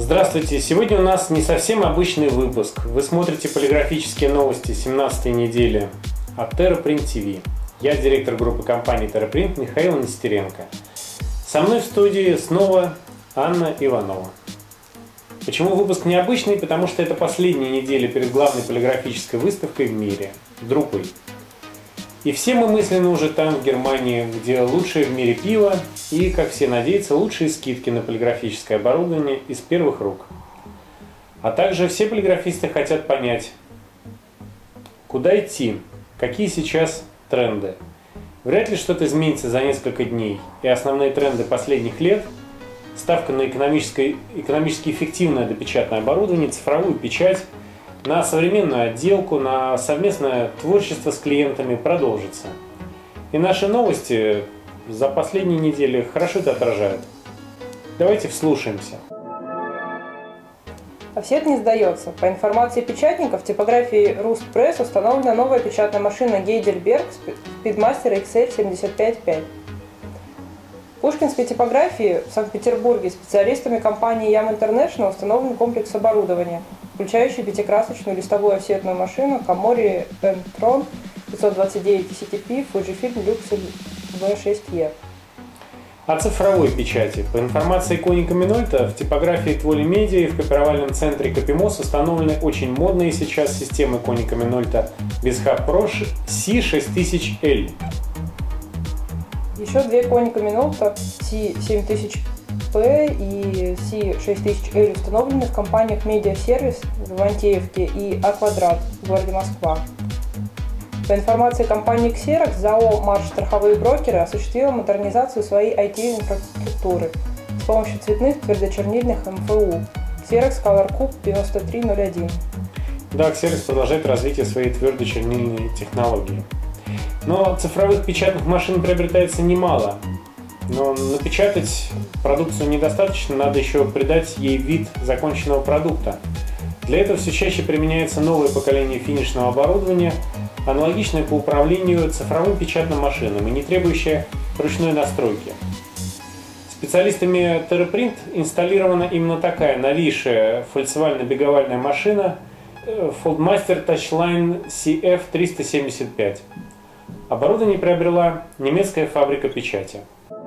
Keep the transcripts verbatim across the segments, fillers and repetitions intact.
Здравствуйте! Сегодня у нас не совсем обычный выпуск. Вы смотрите полиграфические новости семнадцатой недели от TerraPrint ти ви. Я директор группы компании TerraPrint Михаил Нестеренко. Со мной в студии снова Анна Иванова. Почему выпуск необычный? Потому что это последняя неделя перед главной полиграфической выставкой в мире – Drupal. И все мы мысленно уже там, в Германии, где лучшее в мире пиво и, как все надеются, лучшие скидки на полиграфическое оборудование из первых рук. А также все полиграфисты хотят понять, куда идти, какие сейчас тренды. Вряд ли что-то изменится за несколько дней, и основные тренды последних лет – ставка на экономически, экономически эффективное допечатное оборудование, цифровую печать, на современную отделку, на совместное творчество с клиентами продолжится. И наши новости за последние недели хорошо это отражают. Давайте вслушаемся. А все это не сдается. По информации печатников, в типографии Rustpress установлена новая печатная машина Heidelberg Speedmaster икс эл семьдесят пять пять. В Пушкинской типографии в Санкт-Петербурге специалистами компании Yam International установлен комплекс оборудования, включающий пятикрасочную листовую офсетную машину Komori N-Tron пятьсот двадцать девять си ти пи Fujifilm Lux ви шесть и. О цифровой печати. По информации Konica Minolta, в типографии Twoli Media и в копировальном центре Copymos установлены очень модные сейчас системы Konica Minolta BizHub Pro си шесть тысяч эл. Еще две Konica Minolta си семь тысяч пи и си шесть тысяч эл установлены в компаниях Media Service в Ивантеевке и А Квадрат в городе Москва. По информации компании Xerox, ЗАО «Марш страховые брокеры» осуществила модернизацию своей ай ти-инфраструктуры с помощью цветных твердочернильных эм эф у Xerox Color Cube девяносто три ноль один. Да, Xerox продолжает развитие своей твердочернильной технологии. Но цифровых печатных машин приобретается немало. Но напечатать продукцию недостаточно, надо еще придать ей вид законченного продукта. Для этого все чаще применяется новое поколение финишного оборудования, аналогичное по управлению цифровым печатным машинам и не требующее ручной настройки. Специалистами TerraPrint инсталлирована именно такая новейшая фальцевально-беговальная машина Foldmaster Touchline си эф триста семьдесят пять. Оборудование приобрела немецкая фабрика печати.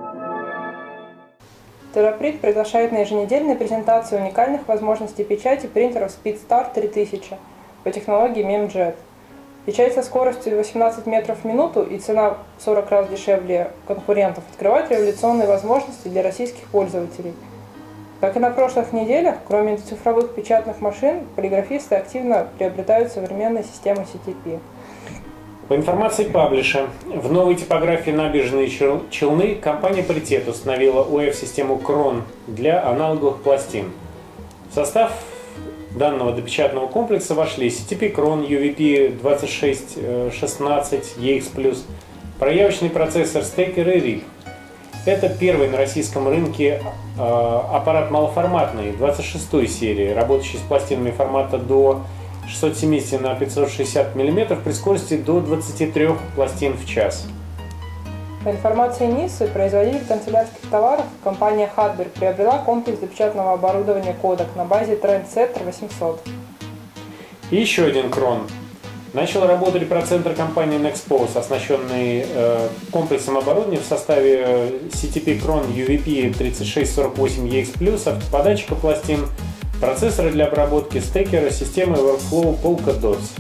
TerraPrint приглашает на еженедельные презентации уникальных возможностей печати принтеров SpeedStar три тысячи по технологии MEMJet. Печать со скоростью восемнадцать метров в минуту и цена в сорок раз дешевле конкурентов открывает революционные возможности для российских пользователей. Как и на прошлых неделях, кроме цифровых печатных машин, полиграфисты активно приобретают современные системы си ти пи. По информации паблиша, в новой типографии «Набережные Челны» компания «Паритет» установила о эф-систему Крон для аналоговых пластин. В состав данного допечатного комплекса вошли си ти пи Крон ю ви пи двадцать шесть шестнадцать и икс плюс, проявочный процессор Stacker и рип. Это первый на российском рынке э, аппарат малоформатный двадцать шестой серии, работающий с пластинами формата до шестьсот семьдесят на пятьсот шестьдесят миллиметров при скорости до двадцати трёх пластин в час. По информации НИСы, производитель канцелярских товаров, компания Hadberg приобрела комплекс допечатного оборудования Kodak на базе Trendsetter восемьсот. И еще один Крон. Начал работать репроцентр компании Nexpose, оснащенный э, комплексом оборудования в составе э, си ти пи Крон ю ви пи тридцать шесть сорок восемь и икс плюс, автоподатчика пластин, процессоры для обработки стекера, системы Workflow Polka Dots.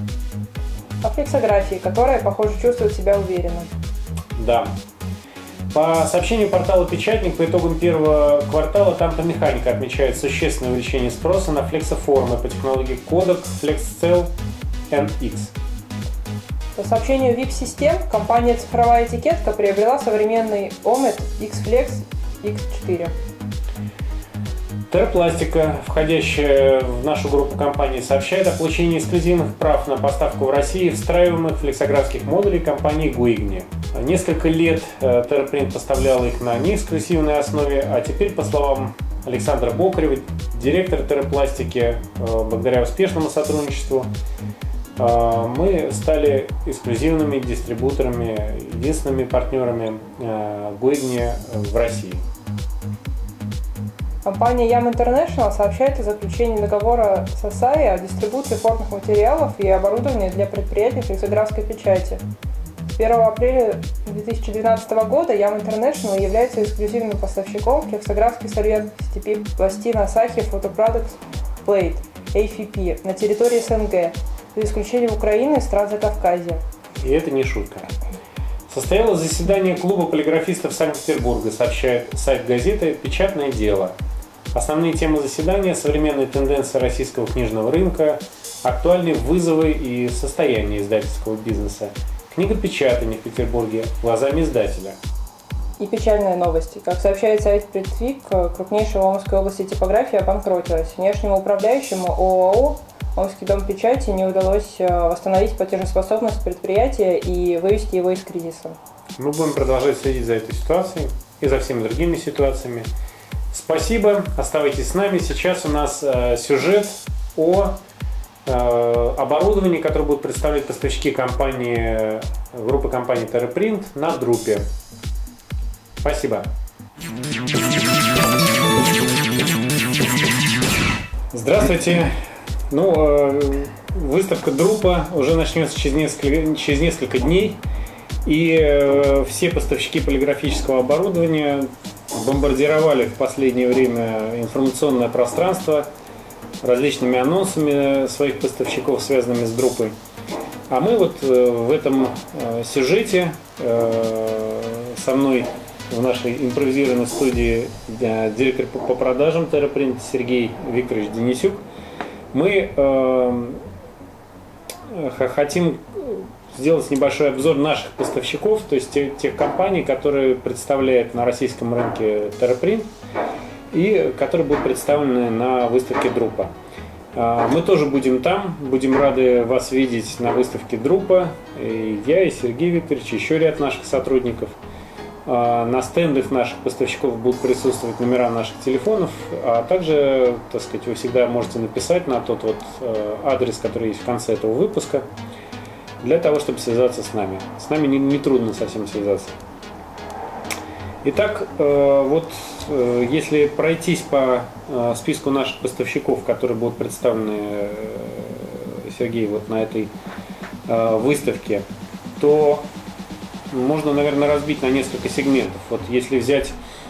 О флексографии, которая, похоже, чувствует себя уверенно. Да. По сообщению портала «Печатник», по итогам первого квартала Tampa Механика отмечает существенное увеличение спроса на флексоформы по технологии Kodak FlexCell эн икс. По сообщению ви ай пи-систем, компания «Цифровая этикетка» приобрела современный Omet X-Flex икс четыре. TerraPlastica, входящая в нашу группу компаний, сообщает о получении эксклюзивных прав на поставку в России встраиваемых флексографских модулей компании Guigny. Несколько лет TerraPrint поставлял их на неэксклюзивной основе, а теперь, по словам Александра Бокарева, директора TerraPlastica, благодаря успешному сотрудничеству, мы стали эксклюзивными дистрибуторами, единственными партнерами Guigny в России. Компания Yam International сообщает о заключении договора с Asahi о дистрибуции форных материалов и оборудования для предприятий флексографской печати. С первого апреля две тысячи двенадцатого года Yam International является эксклюзивным поставщиком флексографских сервет типа пластин Asahi Photo Products Plate (эй эф пи) на территории СНГ, за исключением Украины и стран Закавказья. И это не шутка. Состоялось заседание клуба полиграфистов Санкт-Петербурга, сообщает сайт газеты «Печатное дело». Основные темы заседания – современные тенденции российского книжного рынка, актуальные вызовы и состояние издательского бизнеса, книгопечатание в Петербурге глазами издателя. И печальные новости. Как сообщает сайт Притвик, крупнейшая в Омской области типография обанкротилась. Внешнему управляющему ООО «Омский дом печати» не удалось восстановить платежеспособность предприятия и вывести его из кризиса. Мы будем продолжать следить за этой ситуацией и за всеми другими ситуациями. Спасибо, оставайтесь с нами. Сейчас у нас э, сюжет о э, оборудовании, которое будут представлять поставщики компании, группы компаний TerraPrint на Друпе. Спасибо. Здравствуйте. Ну, э, выставка Друпа уже начнется через несколько, через несколько дней. И э, все поставщики полиграфического оборудования бомбардировали в последнее время информационное пространство различными анонсами своих поставщиков, связанными с Друпой. А мы вот в этом сюжете со мной в нашей импровизированной студии директор по продажам TerraPrint Сергей Викторович Денисюк. Мы хотим сделать небольшой обзор наших поставщиков, то есть тех, тех компаний, которые представляют на российском рынке TerraPrint и которые будут представлены на выставке Друпа. Мы тоже будем там, будем рады вас видеть на выставке Друпа. И я, и Сергей Викторович, еще ряд наших сотрудников. На стендах наших поставщиков будут присутствовать номера наших телефонов, а также, так сказать, вы всегда можете написать на тот вот адрес, который есть в конце этого выпуска, для того, чтобы связаться с нами. С нами не, не трудно совсем связаться. Итак, э, вот э, если пройтись по э, списку наших поставщиков, которые будут представлены э, Сергею вот на этой э, выставке, то можно, наверное, разбить на несколько сегментов. Вот если взять,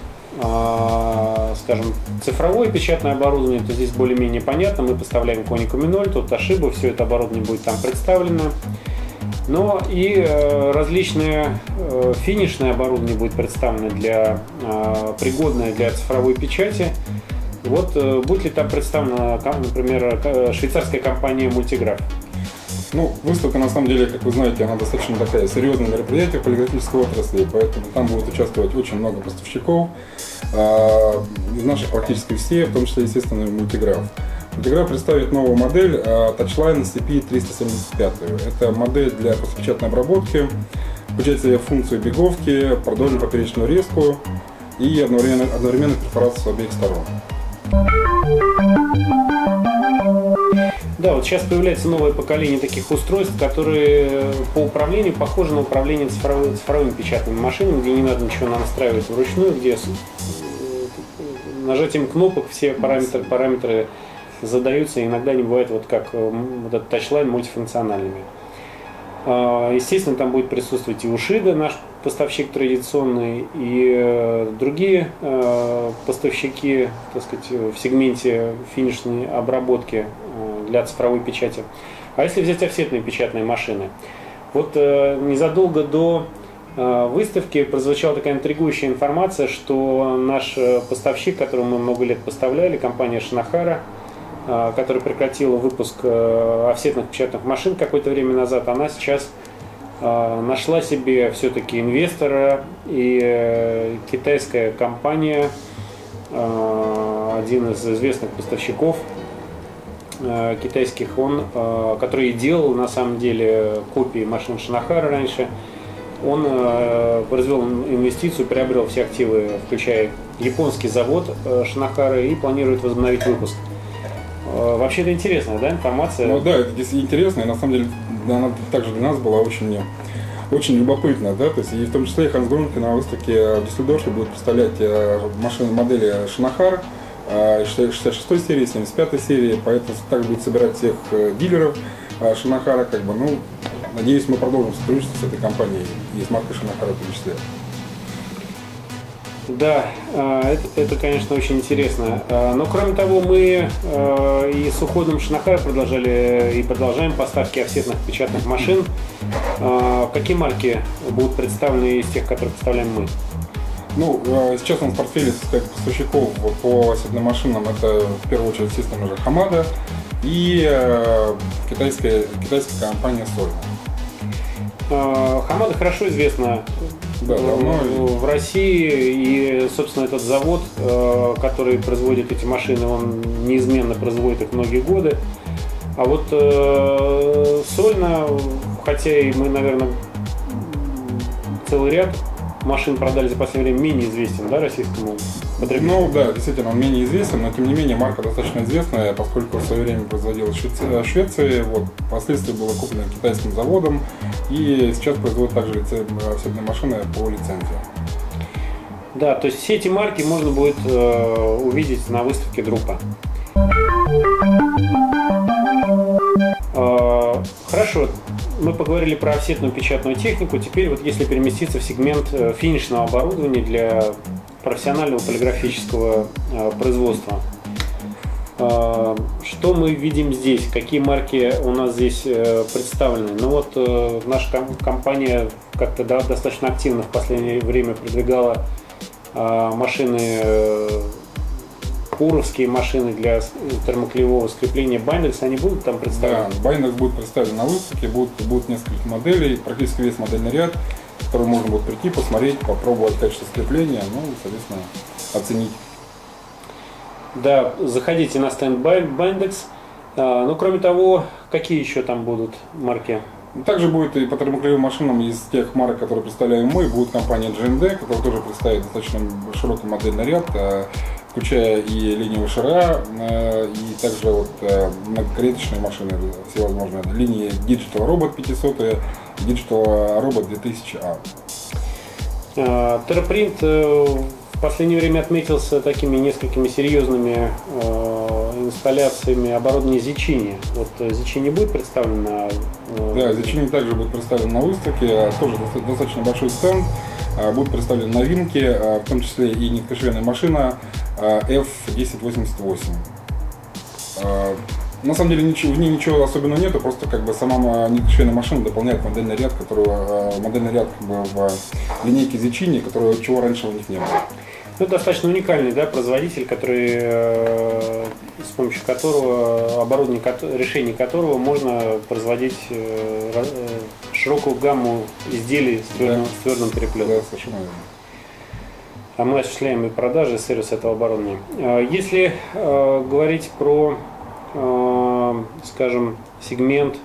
э, скажем, цифровое печатное оборудование, то здесь более-менее понятно. Мы поставляем Konica Minolta, тут Toshiba, все это оборудование будет там представлено. Но и э, различные э, финишное оборудование будет представлено для, э, пригодное для цифровой печати. Вот э, будет ли там представлена, например, швейцарская компания Multigraph? Ну, выставка, на самом деле, как вы знаете, она достаточно такая серьезное мероприятие в полиграфической отрасли, поэтому там будет участвовать очень много поставщиков, э, из наших практически все, в том числе, естественно, Multigraph. Multigraph представит новую модель Touchline си пи триста семьдесят пять. Это модель для постпечатной обработки, включает в себя функцию беговки, продольную поперечную резку и одновременно, одновременную перфорацию с обеих сторон. Да, вот сейчас появляется новое поколение таких устройств, которые по управлению похожи на управление цифровыми, цифровыми печатными машинами, где не надо ничего настраивать вручную, где с нажатием кнопок все параметры, параметры задаются, иногда не бывает вот как вот этот тачлайн мультифункциональными. Естественно, там будет присутствовать и Ушида, наш поставщик традиционный, и другие поставщики, так сказать, в сегменте финишной обработки для цифровой печати. А если взять офсетные печатные машины? Вот незадолго до выставки прозвучала такая интригующая информация, что наш поставщик, которому мы много лет поставляли, компания Шинохара, которая прекратила выпуск офсетных печатных машин какое-то время назад, она сейчас нашла себе все-таки инвестора, и китайская компания, один из известных поставщиков китайских, он, который делал на самом деле копии машин Шинохара раньше, он произвел инвестицию, приобрел все активы, включая японский завод Шинохара, и планирует возобновить выпуск. Вообще это интересная, да, информация? Ну да, это действительно интересно, и на самом деле она также для нас была очень, очень любопытна, да, то есть и в том числе Ханс Грунке на выставке в Дюссельдорфе будет представлять машины модели Шинохар, шестьдесят шестой серии, семьдесят пятой серии, поэтому также будет собирать всех дилеров Шинохара. Как бы, ну, надеюсь, мы продолжим сотрудничество с этой компанией и с маркой Шинохара в том числе. Да, это, это, конечно, очень интересно. Но, кроме того, мы и с уходом Шинохара продолжали и продолжаем поставки офсетных печатных машин. Какие марки будут представлены из тех, которые представляем мы? Ну, сейчас у нас в портфеле, так сказать, поставщиков по офсетным машинам это, в первую очередь, естественно, уже Хамада и китайская, китайская компания Sольna. Хамада хорошо известна, да, в, в России, и, собственно, этот завод, который производит эти машины, он неизменно производит их многие годы. А вот Sольna, хотя и мы, наверное, целый ряд машин продали за последнее время, менее известен, да, российскому потребителю? Ну да, действительно, он менее известен, но тем не менее марка достаточно известная, поскольку в свое время производилась в Швеции, вот, впоследствии было куплено китайским заводом, и сейчас производят также офсетные машины по лицензии. Да, то есть все эти марки можно будет э, увидеть на выставке Друпа. Э, хорошо. Мы поговорили про офсетную печатную технику. Теперь вот если переместиться в сегмент финишного оборудования для профессионального полиграфического э, производства. Э, что мы видим здесь? Какие марки у нас здесь э, представлены? Ну вот э, наша ком- компания как-то да, достаточно активно в последнее время продвигала э, машины, э, пуровские машины для термоклеевого скрепления Bindex, они будут там представлены? Да, Bindex будет представлен на выставке, будут, будут несколько моделей, практически весь модельный ряд, в который можно будет прийти, посмотреть, попробовать качество скрепления, ну и, соответственно, оценить. Да, заходите на стенд Bindex. А, ну, кроме того, какие еще там будут марки? Также будет и по термоклеевым машинам из тех марок, которые представляем мы, будет компания джи эм ди, которая тоже представит достаточно широкий модельный ряд, включая и линию ШРА, и также вот многоклеточные машины всевозможные, линии Digital Robot пятьсот и Digital Robot две тысячи а. TerraPrint в последнее время отметился такими несколькими серьезными инсталляциями оборудования Зичини. Вот Зичини будет представлен на... Да, Зичини также будет представлен на выставке, тоже достаточно большой стенд. Будут представлены новинки, в том числе и ниткошвейная машина эф десять восемьдесят восемь. На самом деле ничего, в ней ничего особенного нету, просто как бы сама ниткошвейная машина дополняет модельный ряд, которого, модельный ряд как бы, в линейке Зичини, которого чего раньше у них не было. Ну, достаточно уникальный, да, производитель, который, э, с помощью которого, оборудование, решение которого можно производить э, широкую гамму изделий с твердым, да. с твердым переплетом. Да, совершенно верно. А мы осуществляем и продажи, и сервис этого оборудования. Если э, говорить про, э, скажем, сегмент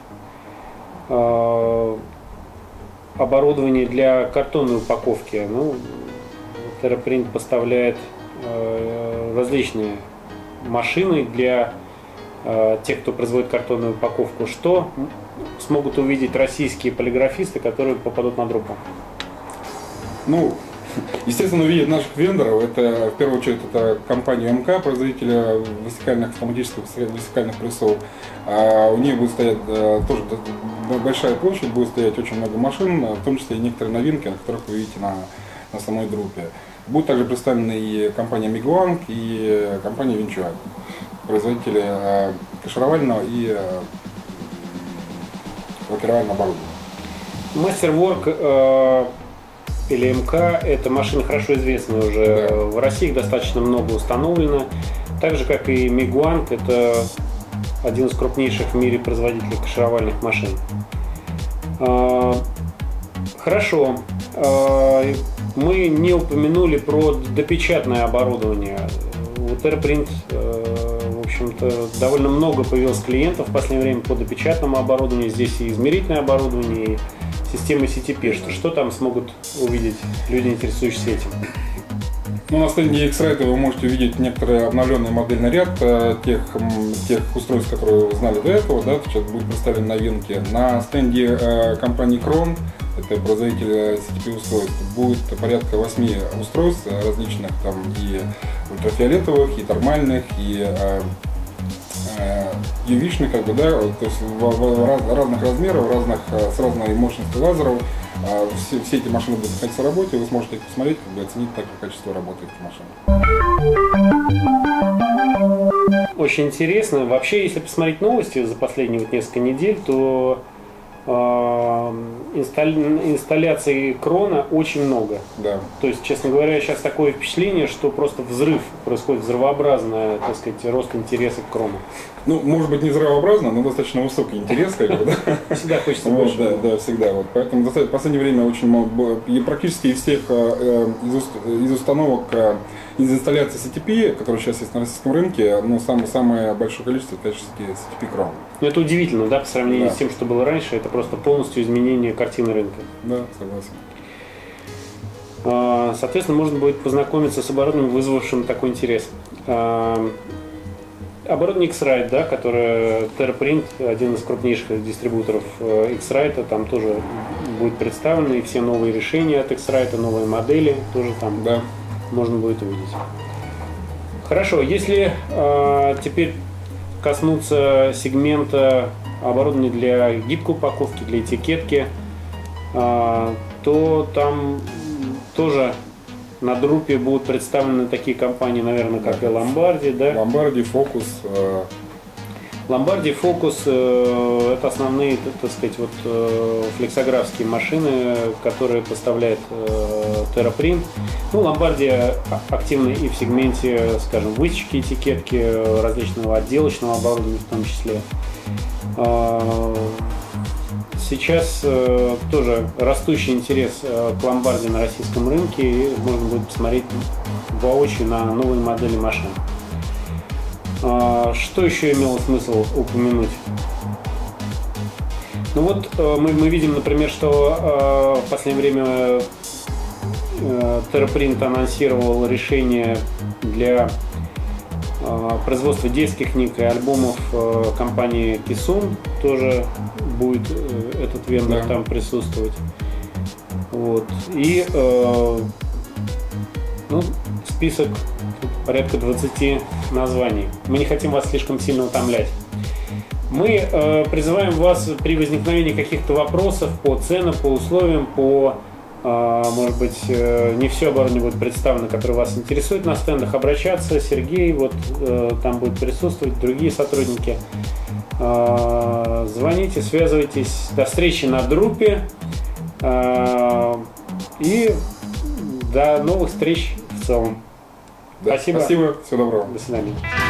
э, оборудования для картонной упаковки, ну, TerraPrint поставляет э, различные машины для э, тех, кто производит картонную упаковку. Что смогут увидеть российские полиграфисты, которые попадут на Друпу? Ну, естественно, увидят наших вендоров. Это, в первую очередь, это компания эм ка, производителя высокальных автоматических высокальных прессов. А у них будет стоять а, тоже большая площадь, будет стоять очень много машин, в том числе и некоторые новинки, которых вы видите на, на самой Друпе. Будет также представлены и компания Miguang, и компания Винчуаль, производители а, кашировального и а, лакировального оборудования. Masterwork э, или эм ка – это машины хорошо известные уже. Да. В России их достаточно много установлено. Так же, как и Miguang, это один из крупнейших в мире производителей кашировальных машин. Э, хорошо. Э, мы не упомянули про допечатное оборудование. У TerraPrint, э, в общем-то, довольно много появилось клиентов в последнее время по допечатному оборудованию. Здесь и измерительное оборудование, и системы си ти пи. Что, что там смогут увидеть люди, интересующиеся этим? Ну, на стенде X-Rite вы можете увидеть некоторый обновленный модельный ряд э, тех, тех устройств, которые вы знали до этого. Да, сейчас будут представлены новинки. На стенде э, компании Kron, как производитель си ти пи-устройств. Будет порядка восьми устройств различных, там и ультрафиолетовых, и термальных, и ю ви-шных, как бы, да, то есть в, в, в разных размеров, разных, с разной мощностью лазеров. Все, все эти машины будут находиться в работе, вы сможете их посмотреть, как бы оценить также качество работы этих машин. Очень интересно. Вообще, если посмотреть новости за последние вот несколько недель, то инсталляций крона очень много. Да. То есть, честно говоря, сейчас такое впечатление, что просто взрыв происходит, взрывообразный, так сказать, рост интереса к крону. Ну, может быть, не взрывообразно, но достаточно высокий интерес, как бы, да. Всегда хочется вот, больше. Да, да, всегда. Вот. Поэтому в последнее время очень много, и практически из всех э, из, из установок, э, из инсталляций си ти пи, которые сейчас есть на российском рынке, ну, самое, самое большое количество, конечно, си ти пи крон. Ну, это удивительно, да, по сравнению да. с тем, что было раньше, это просто полностью изменение картины рынка. Да, согласен. Соответственно, можно будет познакомиться с оборудованием, вызвавшим такой интерес. Оборудование X-Rite, да, которое TerraPrint, один из крупнейших дистрибуторов X-Rite, там тоже будет представлено, и все новые решения от X-Rite, новые модели тоже там да. можно будет увидеть. Хорошо, если э, теперь коснуться сегмента оборудования для гибкой упаковки, для этикетки, э, то там тоже на Друпе будут представлены такие компании, наверное, как да. и Lombardi, да? Lombardi, Focus. Э... Lombardi, Focus э, это основные, так сказать, вот э, флексографские машины, которые поставляет э, TerraPrint. Ну, Lombardi активны и в сегменте, скажем, высечки, этикетки, различного отделочного оборудования в том числе. Э, Сейчас э, тоже растущий интерес э, к Lombardi на российском рынке, и можно будет посмотреть воочию на новые модели машин. Э, что еще имело смысл упомянуть? Ну вот э, мы, мы видим, например, что э, в последнее время э, TerraPrint анонсировал решение для э, производства детских книг и альбомов э, компании Kisun. Тоже будет э, этот вендор да. там присутствовать. Вот. И э, ну, список порядка двадцати названий. Мы не хотим вас слишком сильно утомлять. Мы э, призываем вас при возникновении каких-то вопросов по ценам, по условиям, по, э, может быть, э, не все оборудование будет представлено, которое вас интересует на стендах, обращаться. Сергей вот э, там будет присутствовать, другие сотрудники. Звоните, связывайтесь. До встречи на Друпе. И до новых встреч в целом. Да, спасибо. Спасибо. Всего доброго. До свидания.